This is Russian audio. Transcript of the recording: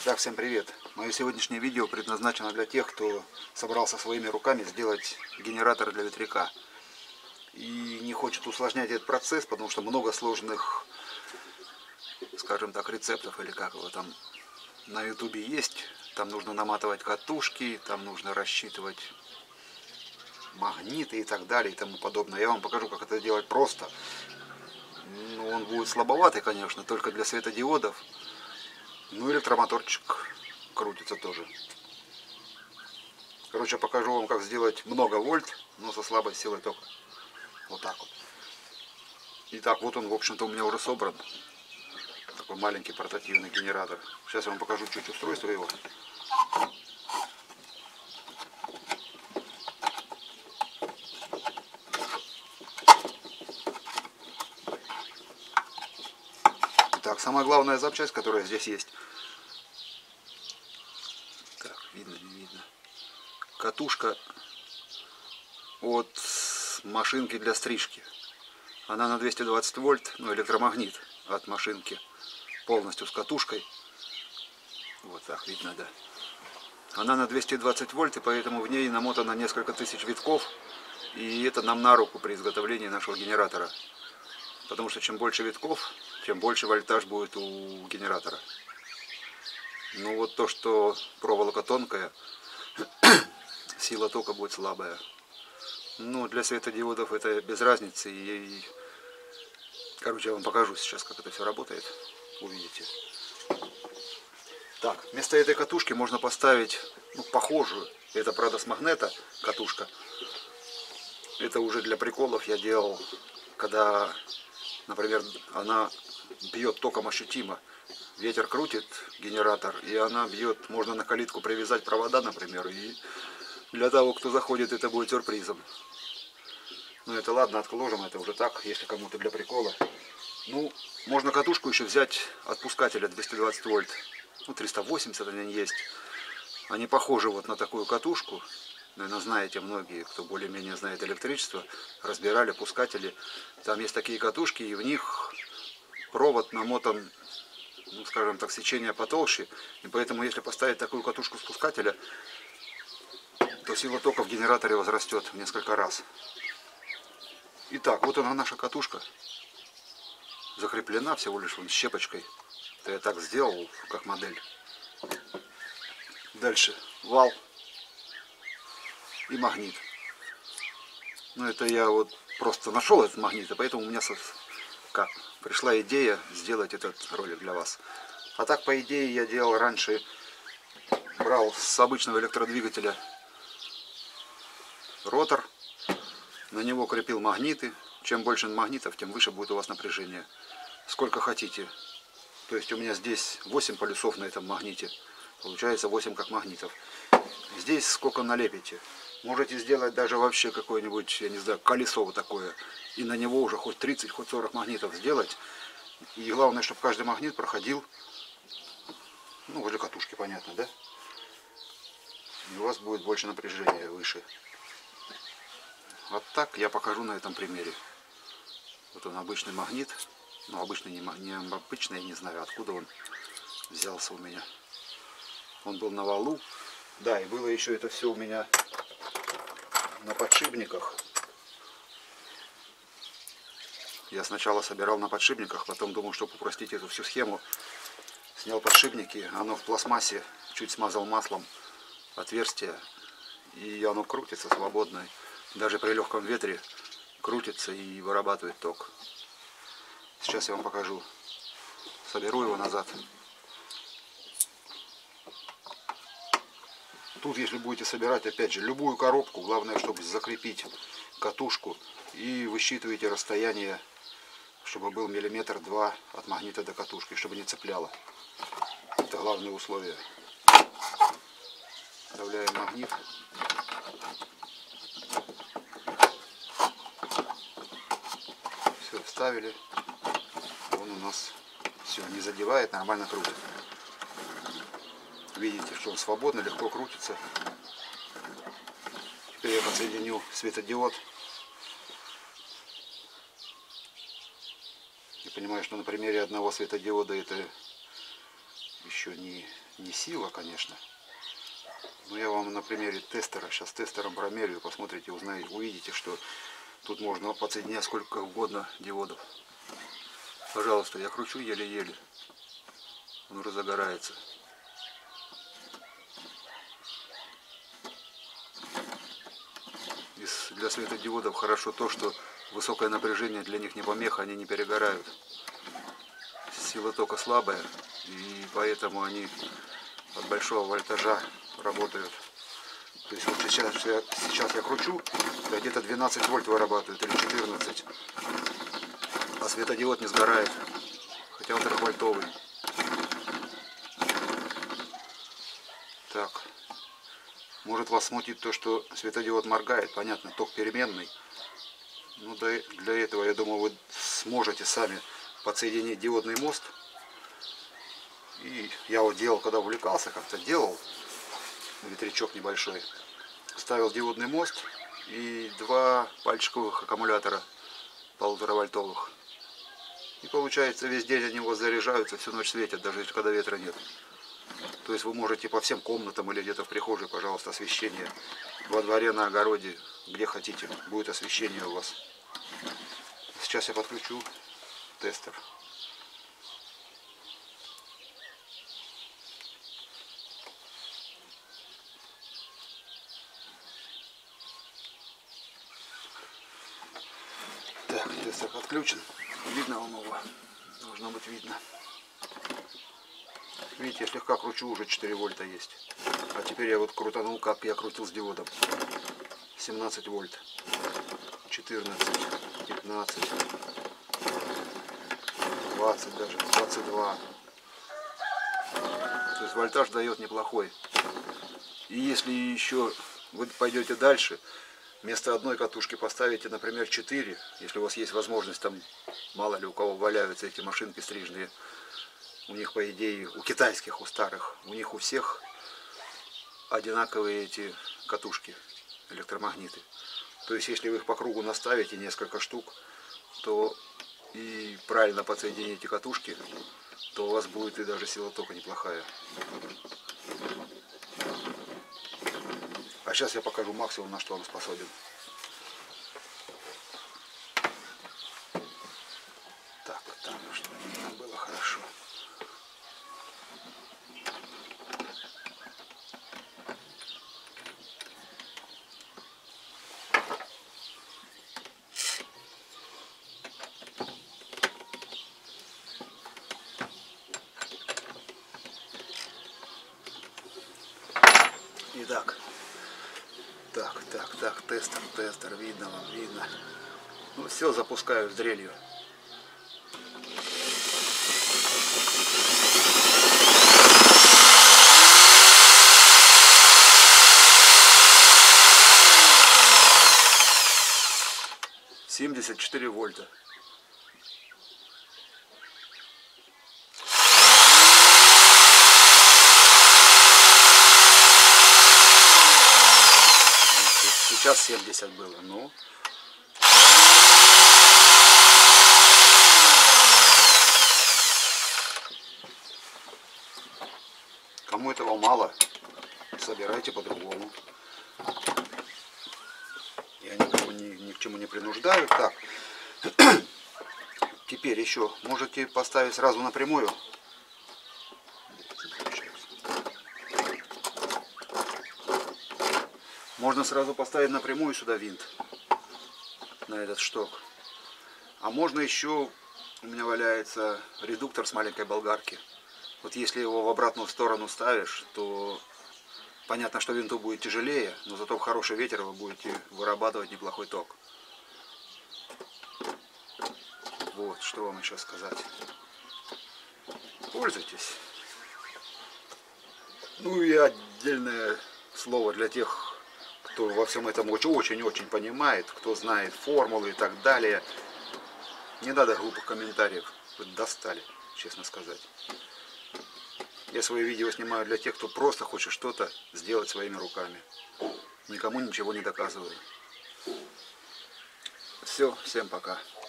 Так, всем привет! Мое сегодняшнее видео предназначено для тех, кто собрался своими руками сделать генератор для ветряка и не хочет усложнять этот процесс, потому что много сложных, скажем так, рецептов или как его там на ютубе есть. Там нужно наматывать катушки, там нужно рассчитывать магниты и так далее и тому подобное. Я вам покажу, как это делать просто. Ну, он будет слабоватый, конечно, только для светодиодов. Ну, электромоторчик крутится тоже. Короче, покажу вам, как сделать много вольт, но со слабой силой тока. Вот так вот. Итак, вот он, в общем-то, у меня уже собран. Такой маленький портативный генератор. Сейчас я вам покажу чуть устройство его. Итак, самая главная запчасть, которая здесь есть. Так, видно, не видно. Катушка от машинки для стрижки. Она на 220 вольт, ну, электромагнит от машинки. Полностью с катушкой. Вот так видно, да. Она на 220 вольт, и поэтому в ней намотано несколько тысяч витков. И это нам на руку при изготовлении нашего генератора. Потому что чем больше витков, тем больше вольтаж будет у генератора. Ну вот то, что проволока тонкая, сила тока будет слабая. Ну, для светодиодов это без разницы. Короче, я вам покажу сейчас, как это все работает. Увидите. Так, вместо этой катушки можно поставить, ну, похожую. Это, правда, с магнета катушка. Это уже для приколов я делал, когда, например, она бьет током ощутимо. Ветер крутит генератор, и она бьет. Можно на калитку привязать провода, например, и для того, кто заходит, это будет сюрпризом. Ну, это ладно, отложим, это уже так, если кому-то для прикола. Ну, можно катушку еще взять отпускателя 220 вольт. Ну, 380 они есть. Они похожи вот на такую катушку. Наверное, знаете многие, кто более-менее знает электричество, разбирали пускатели. Там есть такие катушки, и в них провод намотан, ну, скажем так, сечение потолще. И поэтому, если поставить такую катушку спускателя, то сила тока в генераторе возрастет в несколько раз. Итак, вот она, наша катушка. Закреплена всего лишь вон щепочкой. Это я так сделал, как модель. Дальше вал и магнит. Ну, это я вот просто нашел этот магнит, и поэтому у меня пришла идея сделать этот ролик для вас. А так, по идее, я делал раньше, брал с обычного электродвигателя ротор, на него крепил магниты. Чем больше магнитов, тем выше будет у вас напряжение. Сколько хотите. То есть у меня здесь 8 полюсов на этом магните. Получается 8 как магнитов. Здесь сколько налепите. Можете сделать даже вообще какое-нибудь, я не знаю, колесо вот такое. И на него уже хоть 30, хоть 40 магнитов сделать. И главное, чтобы каждый магнит проходил, ну, возле катушки, понятно, да? И у вас будет больше напряжения, выше. Вот так я покажу на этом примере. Вот он, обычный магнит. Ну, обычный, не обычный, я не знаю, откуда он взялся у меня. Он был на валу. Да, и было еще это все у меня на подшипниках. Я сначала собирал на подшипниках, потом думал, чтобы упростить эту всю схему, снял подшипники, оно в пластмассе, чуть смазал маслом отверстие, и оно крутится свободно. Даже при легком ветре крутится и вырабатывает ток. Сейчас я вам покажу. Соберу его назад. Тут, если будете собирать, опять же, любую коробку, главное, чтобы закрепить катушку, и высчитываете расстояние, чтобы был 1–2 мм от магнита до катушки, чтобы не цепляло. Это главное условие. Вставляем магнит. Все, вставили. Он у нас все не задевает, нормально крутит. Видите, что он свободно, легко крутится. Теперь я подсоединю светодиод. И понимаю, что на примере одного светодиода это еще еще не сила, конечно. Но я вам на примере тестера, сейчас тестером промерю, посмотрите, узнаете, увидите, что тут можно подсоединять сколько угодно диодов. Пожалуйста, я кручу еле-еле, он уже загорается. Для светодиодов хорошо то, что высокое напряжение для них не помеха, они не перегорают. Сила тока слабая, и поэтому они от большого вольтажа работают. То есть вот сейчас я кручу, где-то 12 вольт вырабатывает или 14. А светодиод не сгорает, хотя он 3-вольтовый. Так. Может вас смутит то, что светодиод моргает, понятно, ток переменный. Ну, для этого, я думаю, вы сможете сами подсоединить диодный мост. И я вот делал, когда увлекался, как-то делал ветрячок небольшой. Ставил диодный мост и 2 пальчиковых аккумулятора 1,5-вольтовых. И получается, весь день они у вас заряжаются, всю ночь светят, даже когда ветра нет. То есть вы можете по всем комнатам или где-то в прихожей, пожалуйста, освещение. Во дворе, на огороде, где хотите, будет освещение у вас. Сейчас я подключу тестер. Так, тестер подключен. Видно вам его? Должно быть видно. Видите, я слегка кручу, уже 4 вольта есть. А теперь я вот крутанул, как я крутил с диодом. 17 вольт. 14, 15, 20 даже, 22. То есть вольтаж дает неплохой. И если еще вы пойдете дальше, вместо одной катушки поставите, например, 4, если у вас есть возможность, там мало ли у кого валяются эти машинки стрижные. У них, по идее, у китайских, у старых, у них у всех одинаковые эти катушки, электромагниты. То есть, если вы их по кругу наставите, несколько штук, то и правильно подсоедините катушки, то у вас будет и даже сила тока неплохая. А сейчас я покажу максимум, на что он способен. Так, там, чтобы видно было хорошо. Итак, так, тестер, видно вам, видно. Ну все, запускаю с дрелью. — 74 вольта. Сейчас 70 было, ну. Кому этого мало, собирайте по-другому. Я никого ни к чему не принуждаю. Так, теперь еще можете поставить сразу напрямую. Можно сразу поставить напрямую сюда винт, на этот шток. А можно еще, у меня валяется редуктор с маленькой болгарки. Вот если его в обратную сторону ставишь, то понятно, что винту будет тяжелее, но зато в хороший ветер вы будете вырабатывать неплохой ток. Вот, что вам еще сказать. Пользуйтесь. Ну и отдельное слово для тех, кто во всем этом очень-очень понимает, кто знает формулы и так далее. Не надо глупых комментариев, вы достали, честно сказать. Я свои видео снимаю для тех, кто просто хочет что-то сделать своими руками. Никому ничего не доказываю. Все, всем пока.